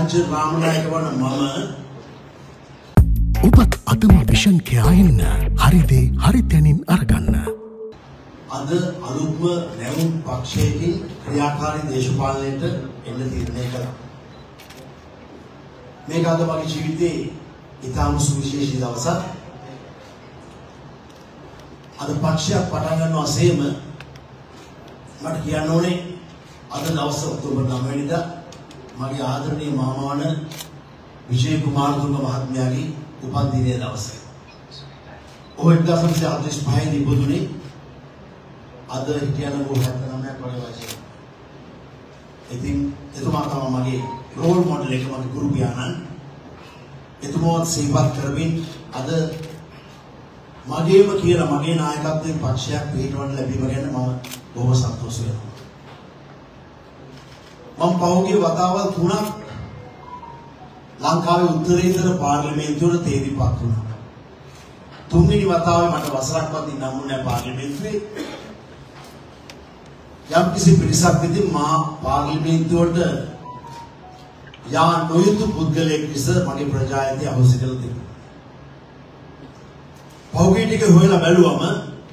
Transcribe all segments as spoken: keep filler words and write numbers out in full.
රංජන් රාමනායක වන මම ඔබත් අදම විෂන් කෙයා එන්න හරිදේ හරි තැනින් අරගන්න. අද අලුත්ම නැවුම් පක්ෂයකින් ක්‍රියාකාරී දේශපාලනයට එන්න තීරණය කළා. මේක අද මගේ ජීවිතේ ඉතාම සුවිශේෂී දවසක්. අද පක්ෂයක් පටන් ගන්නවා සේම මට කියන්න ඕනේ අද දවස ඔක්තෝබර් නවය වෙනිදා මගේ ආදරණීය මාමාවන විජේ කුමාරතුංග මහත්මයාගේ උපන්දිනයේ දවස. ඔහු එක්දාස් නවසිය හතළිස් පහේ දී ඉපදුනේ. අද හිටියන මොහොත හැත්තෑ නවයක් වගේ වයසක. ඉතින් එතුමා තමයි මගේ රෝල් මොඩල් එක, මගේ ගුරු පියාණන්. එතුමාවත් සේවයක් කරමින් අද මගේම කියලා මගේ නායකත්වයෙන් පක්ෂයක් පිටවන්න ලැබීම ගැන මම බොහොම සතුටු වෙනවා. මම පහුගිය වතාවල් තුනක් ලංකාවේ උත්තරීතර පාර්ලිමේන්තුවට තේරිපත් වුණා. තුන්වෙනි වතාවේ මට වසරක්වත් ඉන්න හම්බුනේ නැහැ පාර්ලිමේන්තුවේ. යම් කිසි පිරිසක් ඉදින් මා පාර්ලිමේන්තුවට යා නොයුතු පුද්ගලයෙක් ලෙස මගේ ප්‍රජායතය අවශ්‍ය කරලා තිබුණා. පහුගිය ටික හොයලා බැලුවම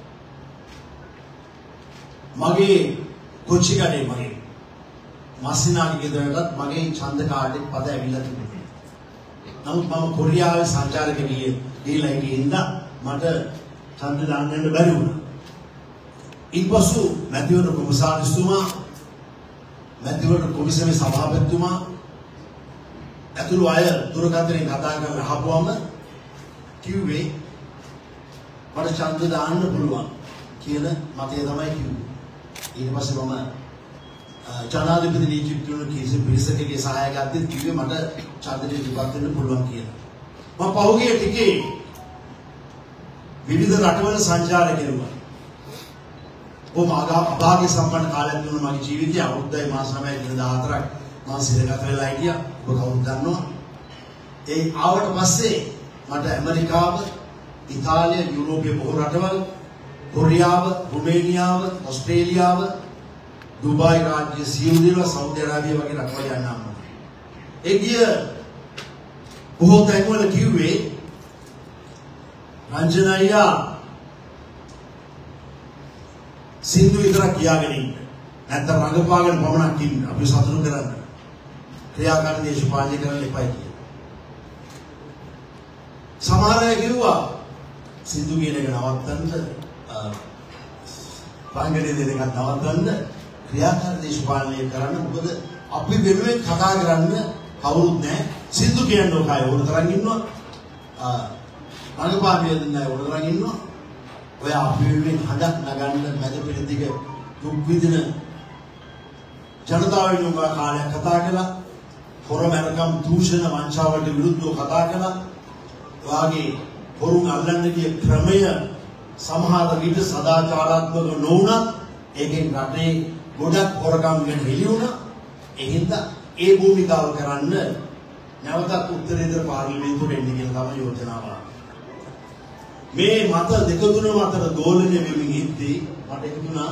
මගේ කොච්චිකඩේ මගේ මස්සිනාගේ ගෙදරටත් මගේ ඡන්ද කාඩේ පද ඇවිල්ලා තිබුණා. නමුත් මම කොරියාවේ සංචාරක ගියේ ගිහිලා හිටින්දා මට ඡන්ද දාන්න යන්න බැරි වුණා. ඊපසු මැතිවරණ කොමසාරිස්තුමා, මැතිවරණ කොමිසමේ සභාපතිතුමා ඇතුළු අය දුරකථනයෙන් කතා කරලා අහපුවම කිව්වේ මට ඡන්ද දාන්න පුළුවන් කියන මතය තමයි කිව්වේ. ඊට පස්සේ මම ජනාධිපති නීතිඥ කීසි පිරිසකගේ සහාය ගත්තත් කිව්වේ මට ඡන්දෙට ඉදිරිපත් වෙන්න පුළුවන් කියලා. මම පහුගිය ටිකේ විවිධ රටවල සංචාරය කෙරුවා. කොහොම අභාග්‍ය සම්පන්න කාලයක් දුන්න මගේ ජීවිතය අවුරුද්දයි මාස නවයයි දින දහහතරක් මම සිරගත වෙලා හිටියා. ඔබ කවුරුද දන්නවා? ඒ ආවට පස්සේ මට ඇමරිකාව, ඉතාලිය, යුරෝපයේ බොහෝ රටවල්, කොරියාව, රුමේනියාව, ඕස්ට්‍රේලියාව, දුබායි රාජ්‍ය සියලු දේවල්, සෞදි අරාබිය වගේ රටවල් යන්න හම්බුනා. ඒ ගිය බොහෝ තැන්වල කිව්වේ රංජන අයියා සින්දු විතරක් කියාගෙන ඉන්න. නැත්නම් රඟපාගෙන පමණක් ඉන්න. අපි සතුටු කරන්න. ක්‍රියාකාරී දේශපාලනය කරන්න එපා කියලා. සමහර අය කිව්වා සින්දු කියන එක නවත්තන්න, රංගනයේ දෙන එක නවත්තන්න, ක්‍රියාකාරී දේශපාලනය කරන්න. මොකද අපි වෙනුවෙන් කතා කරන්න කවුරුත් නැහැ. සින්දු කියන්න ඕකයි ඕන තරම් ඉන්නවා. රඟපාන්නේ දෙන්නයි ඕන තරම් ඉන්නවා. ඔය අපි වෙනුවෙන් හදක් නගන්න මැද පෙරදිග දුක් විඳින ජනතාව වෙනුවෙන් කාලයක් කතා කළා. හොරමැරකම්, දූෂණ, වංචාවට විරුද්ධව කතා කළා. වාගේ හොරුන් අල්ලන්න ගිය ක්‍රමය සමහර විට සදාචාරාත්මක නොවුණත් ඒකෙන් රටේ ගොඩක් හොරකම් ගැන හෙළි වුණා. ඒ හින්දා ඒ භූමිකාව කරන්න නැවතත් උත්තරීතර පාර්ලිමේන්තුවට එන්න කියලා තමයි යෝජනාව. මේ මත දෙක තුනම අතර දෝලනය වෙමින් ඉද්දී මට හිතුණා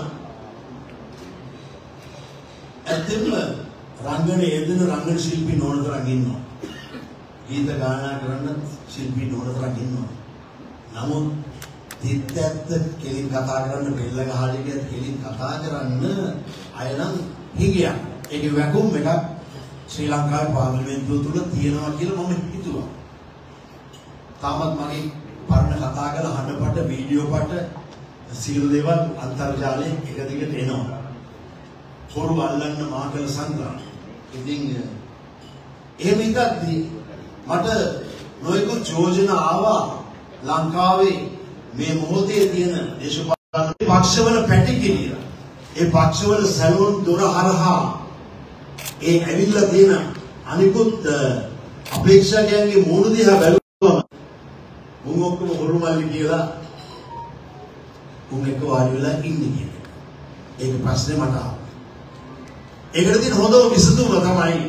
ඇත්තම රංගනයේ යෙදෙන රංගන ශිල්පී නෝන තරම් ඉන්නවා. ගීත ගායනා කරන්න ශිල්පී නෝන තරම් ඉන්නවා. නමුත් තිත් ඇත්ත කෙලින් කතා කරන්න, බෙල්ල ගහලියට කෙලින් කතා කරන්න අය නම් හිගියක්. ඒකේ වැකුම් එකක් ශ්‍රී ලංකාවේ පාර්ලිමේන්තුව තුල තියෙනවා කියලා මම හිතුවා. තාමත් මගේ පරණ කතා කරලා හඬපට, වීඩියෝ පට සියලු දේවල් අන්තර්ජාලයේ එක දිගට එනවා. හොරු අල්ලන්න මා කළ සංග්‍රාම. ඉතින් එහෙම ඉඳද්දී මට නොයෙකුත් යෝජනා ආවා ලංකාවේ මේ මොහොතේ තියෙන දේශපාලන පක්ෂවල පැටි කියලා. ඒ පක්ෂවල සැලොන් දොර හරහා ඒ ඇවිල්ලා තියෙන අනිකුත් අපේක්ෂකයන්ගේ මූණ දිහා බැලුවම උන් ඔක්කොම හොරුමල්ලි කියලා උන් එක්ක වාඩි වෙලා ඉන්නේ කියලා. ඒක ප්‍රශ්නේ මට ආවා. ඒකට තියෙන හොඳම විසඳුම තමයි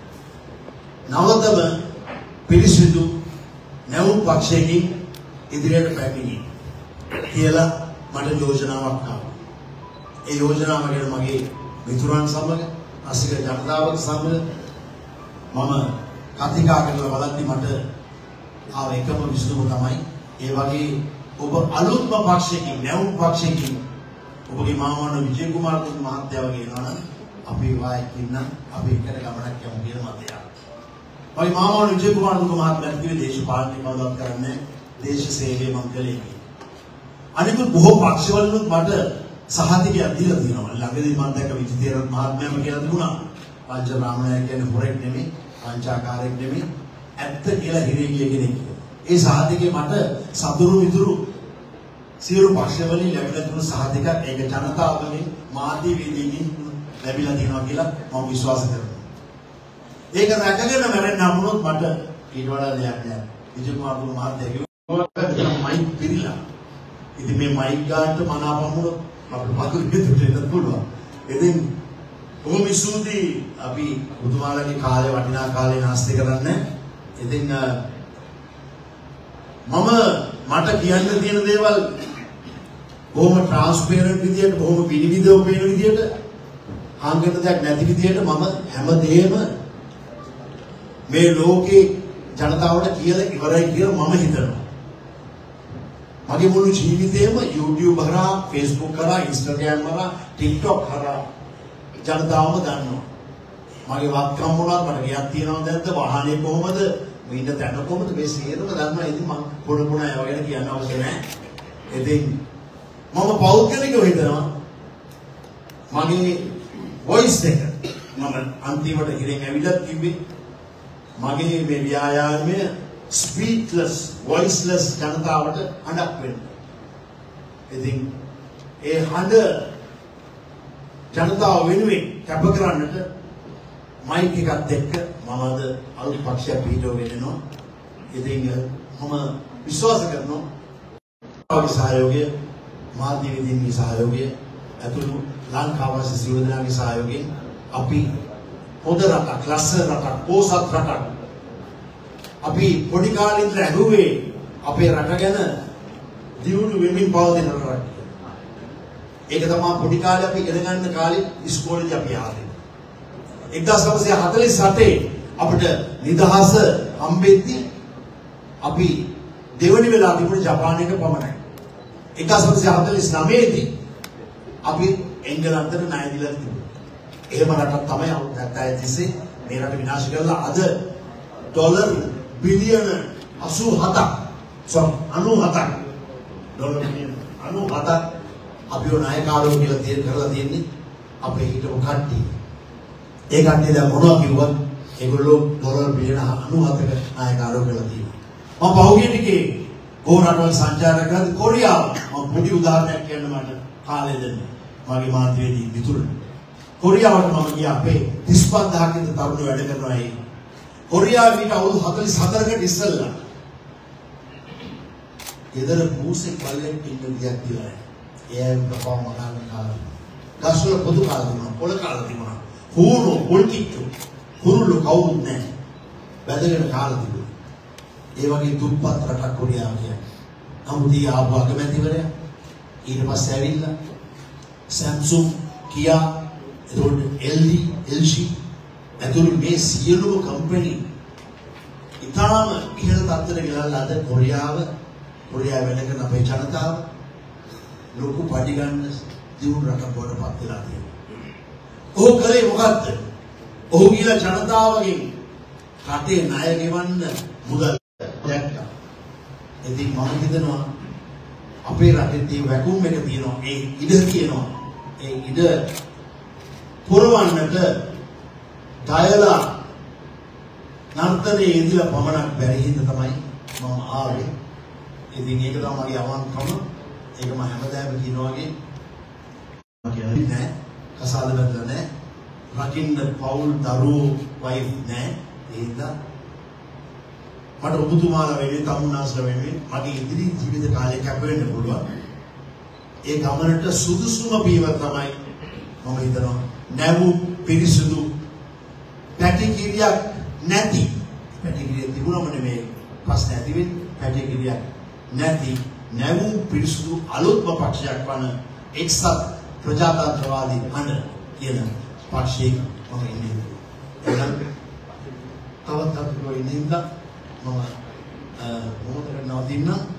නවතම පිරිසිදු නැවුම් පක්ෂයකින් ඉදිරියට පැමිණීම කියලා මට යෝජනාවක් ආවා. ඒ යෝජනාව ගැන මගේ මිතුරන් සමග, අසික ජනතාවත් සමග මම කතිකා කරලා බලද්දි මට ආව එකම විසඳුම තමයි ඒ වගේ ඔබ අලුත්ම පක්ෂයකින් නැවුම් පක්ෂයකින් ඔබගේ මාමන විජේ කුමාරතුංග මහත්තයා වගේ එනවනම් අපි වායිකින් නම් අපි එකට ගමනක් යමු කියන මතය. ඔය මාමන විජේ කුමාරතුංග මහත්මයා කිව්වේ දේශපාලනය කවදාවත් කරන්නේ දේශ සේවය මං කළේ කියලා. අනිකුත් බොහෝ පක්ෂවලුත් මට සහතිකයක් දීලා තියෙනවා. ළඟදී මම දැක්ක විජිතේරත් මහත්මයාම කියලා තිබුණා. පංච රාමණය කියන්නේ හොරෙක් නෙමෙයි, පංචාකාරයෙක් නෙමෙයි, ඇත්ත කියලා හිරේ ගිය කෙනෙක්. ඒ සහතිකේ මට සතුරු විතුරු සියලු පක්ෂවලින් ලැබිලා තිබුණු සහතිකයක් ඒක ජනතාවගෙන් මාධ්‍ය වේදිකෙන් ලැබිලා තියෙනවා කියලා මම විශ්වාස කරනවා. ඒක රැකගෙන මැරෙන්න හම්බුනොත් මට ඊට වඩා දෙයක් නෑ. විජේ කුමාරතුංග මහත්තයා කිව්වා මයික් පිළිලා. ඉතින් මේ මයික් ගන්නට මනාපමුණොත් අපිට මතු විදිහට එන්න පුළුවන්. ඉතින් කොහොම ඉස්සුදී අපි බුදුමාලගේ කාලේ වටිනා කාලේ නාස්ති කරන්නේ. ඉතින් මම මට කියන්න තියෙන දේවල් බොහොම ට්‍රාන්ස්පරන්ට් විදියට බොහොම විනිවිදව පේන විදියට හංගන දෙයක් නැති විදියට මම හැමදේම මේ ලෝකේ ජනතාවට කියලා ඉවරයි කියලා මම හිතනවා. මගේ මුළු ජීවිතේම YouTube හරහා, Facebook හරහා, Instagram හරහා, TikTok හරහා ජනතාවම දන්නවා. මගේ වත්කම් මොනවද, මට ගියක් තියනවද නැද්ද, වාහනේ කොහමද, ඉන්න තැන කොහමද, මේ සියලුම දන්නවා. ඉතින් මම පොඩ පොඩ ඒවා ගැන කියන්න අවශ්‍ය නැහැ. ඉතින් මම පෞද්ගලිකව හිතනවා මගේ voice එක මම අන්තිමට හිරෙන් ඇවිල්ලා තිබ්බේ මගේ මේ ව්‍යායාමය speechless, voiceless ජනතාවට හඬක් වෙන්න. ඉතින් ඒ හඬ ජනතාව වෙනුවෙන් කැප කරන්නට මයික් එකත් එක්ක මම අද අලුත් පක්ෂයක් පිටව වෙනවා. ඉතින් මම විශ්වාස කරනවා ඔබගේ සහයෝගය, මාධ්‍ය විදින්ගේ සහයෝගය, අතුළු ලංකාවාසී සියලු දෙනාගේ සහයෝගයෙන් අපි පොද රටක්, ලස්සන රටක්, පෝසත් රටක් අපි පොඩි කාලේ ඉඳලා ඇහුවේ අපේ රට ගැන දියුණු වෙමින් පවතින රටක්. ඒක තමයි පොඩි කාලේ අපි ඉගෙන ගන්න කාලේ ඉස්කෝලේදී අපි ආවේ. එක්දාස් නවසිය හතළිස් අටේ අපිට නිදහස හම්බෙද්දී අපි දෙවනි වෙලා තිබුණේ ජපානයේ පමණයි. එක්දාස් නවසිය හතළිස් නවය දී අපි එංගලන්තයට ණය දීලා තිබුණා. එහෙම රටක් තමයි අවුරුදු හතයි තිස්සේ මේ රට විනාශ කරලා අද ඩොලර් බිලියන අසූ හතක් සොරි අනූ හතක් ඩොලර් බිලියන අනූ හතක් අපිව ණයකාරයෝ කියලා තීර කරලා තියෙන්නේ අපේ හිටපු කට්ටිය. ඒ කට්ටිය දැන් මොනවා කිව්වත් ඒගොල්ලෝ ඩොලර් බිලියන අනූ හතක ණයකාරයෝ කියලා තියෙනවා. මම පහුගිය ටිකේ ඕන රටවල් සංචාරය කරද්දී කොරියාව මම පොඩි උදාහරණයක් කියන්න මට කාලය දෙන්න. මගේ මාධ්‍යවේදී විතුරු කොරියාවට මම ගියා අපේ තිස් පන්දාහක ඉඳන් තරුණ වැඩ කරනවා ඒ කොරියාව ඊට අවුරුදු හතළිස් හතරකට ඉස්සෙල්ලා ගෙදර පූසෙක් පල්ලෙක් ඉන්න විදියක් කියලා ඒ බපා මහාන කාලේ ගස්වල පොදු කාලේ තිබුණා පොළ කාලේ තිබුණා හුරු පොල් කිච්චු කුරුළු කවුරුත් නැහැ වැදගෙන කාලේ තිබුණා ඒ වගේ දුප්පත් රටක් කොරියාව කියන්නේ නමුත් ඊ ආපු අගමැතිවරයා ඊට පස්සේ ඇවිල්ලා Samsung Kia එතකොට L G L G ඇතුළු මේ සියලුම කම්පැනි ඉතාම ඉහළ තත්ත්වයට ගෙනල්ලා අද කොරියාව කොරියාව වැඩ කරන අපේ ජනතාව ලොකු පඩි ගන්න දියුණු රටක් බවට පත් වෙලා තියෙනවා. ඔහු කලේ මොකද්ද? ඔහු කියලා ජනතාවගෙන් රටේ ණය ගෙවන්න මුදල් දැක්කා. ඉතින් මම හිතනවා අපේ රටේ තියෙන වැකුම් එක තියෙනවා. ඒ ඉඩ තියෙනවා. ඒ ඉඩ පුරවන්නට ඩයලා නර්තනයේ ඉඳලා පමණක් බැරි හින්දා තමයි මම ආවේ. ඉතින් ඒක තමයි මගේ අවංකම. ඒක මම හැමදාම කියනවා වගේ මම කියන්නේ නෑ. කසාද බඳලා නෑ. රකින්න පවුල් දරුවෝ වයිෆ් නෑ. ඒ හින්දා මට ඔබතුමාලා වෙනුවෙන් තමුන්නාස්ලා වෙනුවෙන් මගේ ඉදිරි ජීවිත කාලය කැප වෙන්න පුළුවන්. ඒ ගමනට සුදුසුම පියවර තමයි මම හිතනවා නැවු පිරිසුදු පැටිකිරියක් නැති පැටිකිරිය තිබුණම නෙමෙයි ප්‍රශ්න ඇති වෙන්නේ පැටිකිරියක් නැති නැවු පිරිසුදු අලුත්ම පක්ෂයක් වන එක්සත් ප්‍රජාතන්ත්‍රවාදී අන කියන පක්ෂයක මම ඉන්නේ. එහෙනම් තවත් අපිට ඉන්න ඉඳලා මම මොහොතකට නවතින්න